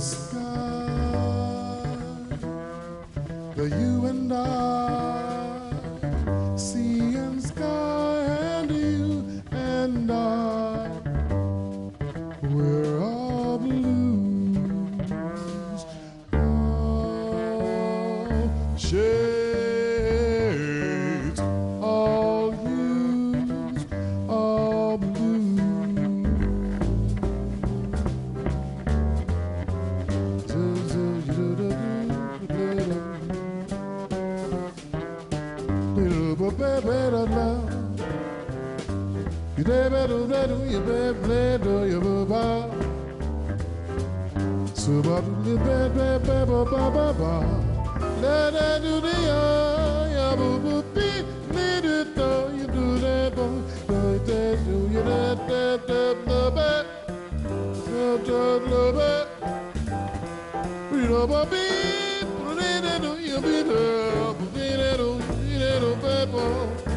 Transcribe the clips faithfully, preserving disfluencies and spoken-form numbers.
sky, the you and I, sea and sky, and you and I, we're all blues, all shades, all hues, all blue. You better do you better do you baba. So ba do ba ba ba ba ba ba ba. La la do the ya ya bu bu bi li do do you do that bo do that do you that that that the ba that that the ba. We do ba bi li do you be the bi do you do ba bo.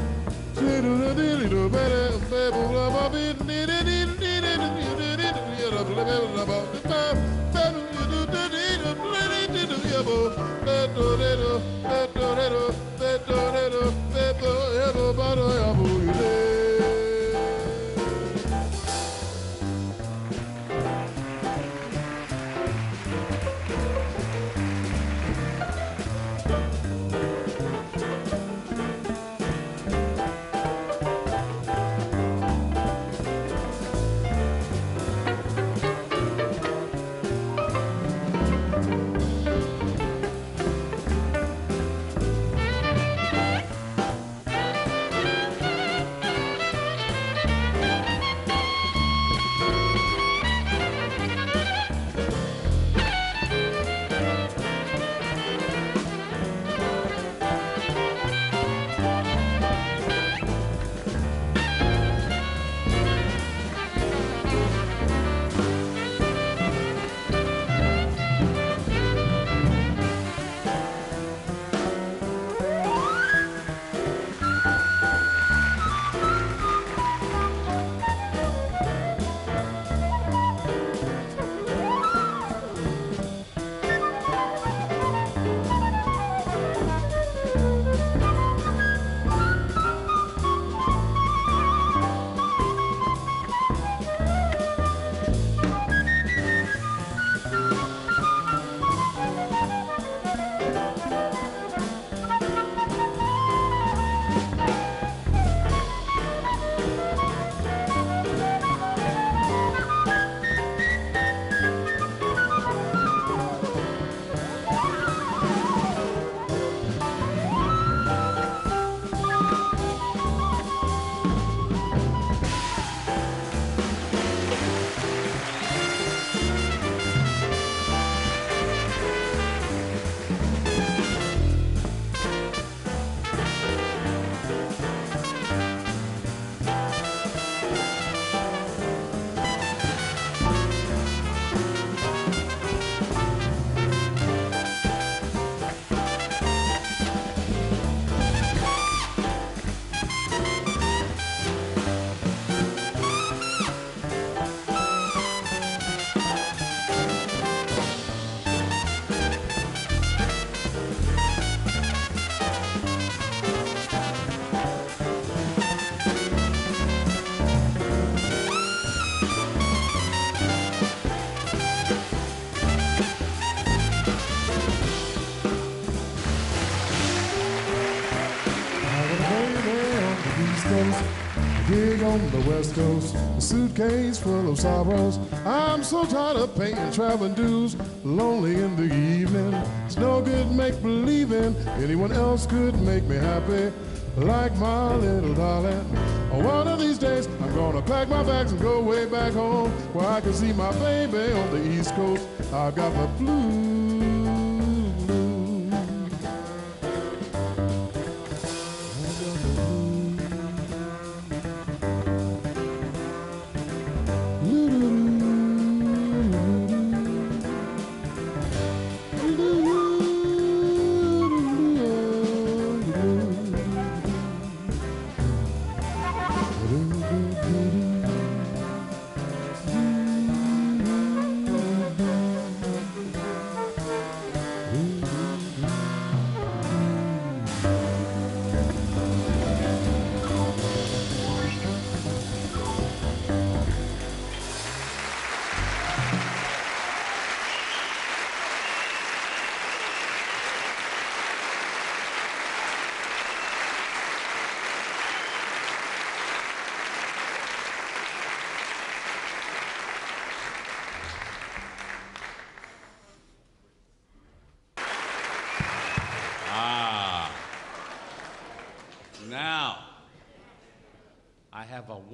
Gig on the West Coast, a suitcase full of sorrows. I'm so tired of paying traveling dues, lonely in the evening. It's no good make-believing anyone else could make me happy like my little darling. One of these days, I'm gonna pack my bags and go way back home where I can see my baby on the East Coast. I've got the blues.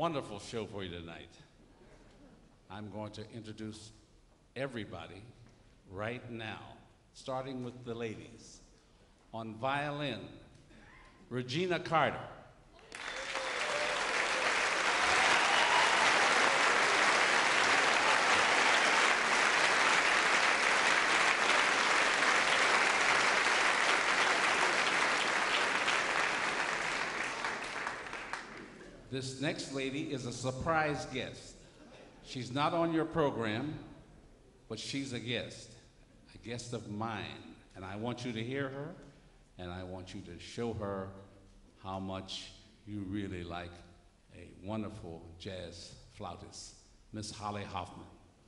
wonderful show for you tonight. I'm going to introduce everybody right now, starting with the ladies. On violin, Regina Carter. This next lady is a surprise guest. She's not on your program, but she's a guest, a guest of mine. And I want you to hear her, and I want you to show her how much you really like a wonderful jazz flautist, Miss Holly Hoffman.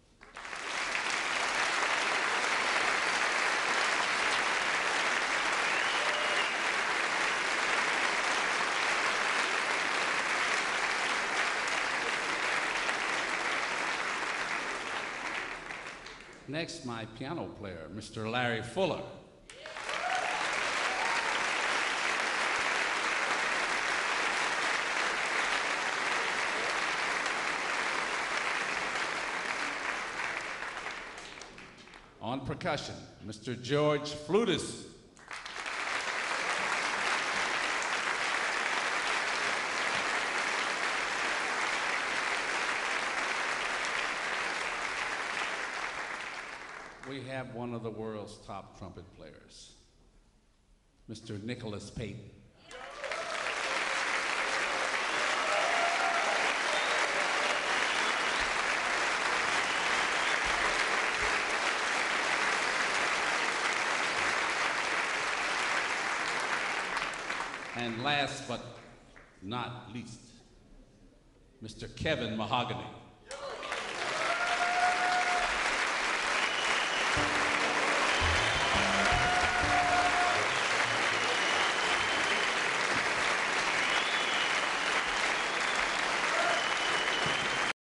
Next, my piano player, Mister Larry Fuller. On percussion, Mister George Flutis. We have one of the world's top trumpet players, Mister Nicholas Payton. And last but not least, Mister Kevin Mahogany.